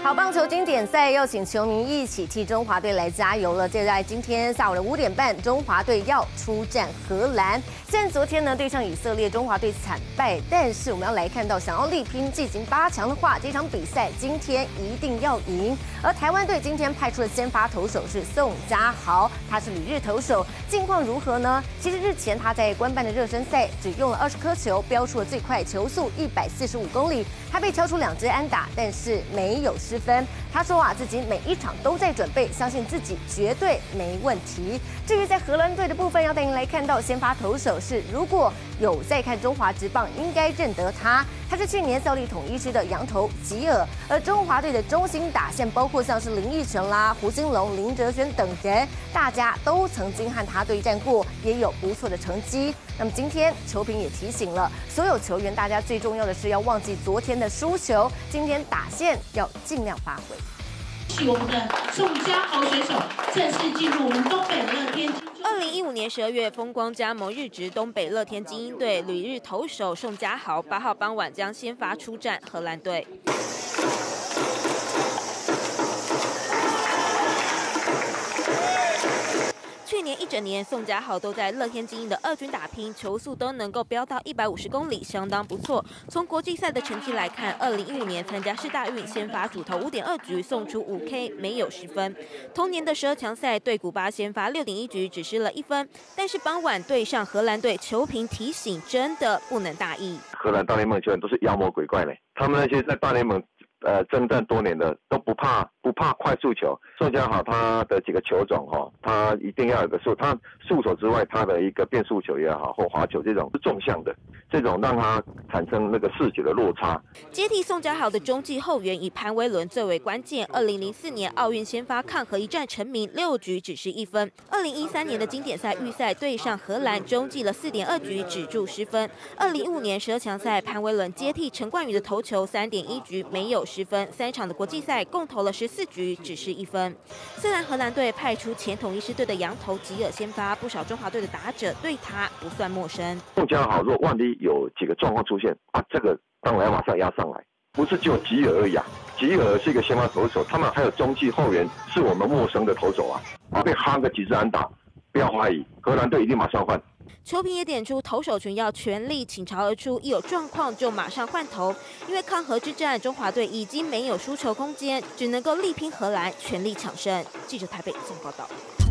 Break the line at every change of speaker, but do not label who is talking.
好棒球经典赛又请球迷一起替中华队来加油了。就在今天下午的5点半，中华队要出战荷兰。虽然昨天呢对上以色列，中华队惨败，但是我们要来看到，想要力拼进行8强的话，这场比赛今天一定要赢。而台湾队今天派出的先发投手是宋家豪，他是旅日投手，近况如何呢？其实日前他在官办的热身赛只用了20颗球，飙出了最快球速145公里，他被敲出2支安打，但是没有失分。他说自己每一场都在准备，相信自己绝对没问题。至于在荷兰队的部分，要带您来看到先发投手是，如果有在看中华职棒，应该认得他。他是去年效力统一狮的洋投吉尔，而中华队的中心打线包括像是林奕晨啦、胡金龙、林哲轩等人，大家都曾经和他对战过，也有不错的成绩。那么今天球评也提醒了所有球员，大家最重要的是要忘记昨天的输球，今天打线要尽量发挥。
我们的宋家豪选手正式进入我们东北乐天。
2015年12月，风光加盟日职东北乐天精英队，旅日投手宋家豪8号傍晚将先发出战荷兰队。去年一整年，宋家豪都在乐天精英的2军打拼，球速都能够飙到150公里，相当不错。从国际赛的成绩来看，2015年参加世大运，先发主投5.2局，送出5K，没有失分。同年的12强赛对古巴，先发6.1局，只失了1分。但是傍晚对上荷兰队，球评提醒真的不能大意。
荷兰大联盟球员都是妖魔鬼怪嘞，他们那些在大联盟征战多年的都不怕快速球。宋家豪他的几个球种他一定要有个他速手之外，他的一个变速球也好，或滑球这种是纵向的，这种让他产生那个视觉的落差。
接替宋家豪的中继后援以潘威伦最为关键。2004年奥运先发抗衡一战成名，6局只失1分。2013年的经典赛预赛对上荷兰，中继了4.2局，止住失分。2015年12强赛，潘威伦接替陈冠宇的投球，3.1局没有失分。3场的国际赛共投了14局，只失1分。虽然荷兰队派出前统一狮队的洋投吉尔先发，不少中华队的打者对他不算陌生。
宋家豪若万一有几个状况出现这个当然要马上压上来，不是只有吉尔而已吉尔是一个先发投手，他们还有中继后援是我们陌生的投手被夯个几支安打，不要怀疑，荷兰队一定马上换。
球评也点出，投手群要全力倾巢而出，一有状况就马上换投。因为抗荷之战，中华队已经没有输球空间，只能够力拼荷兰，全力抢胜。记者台北综合报道。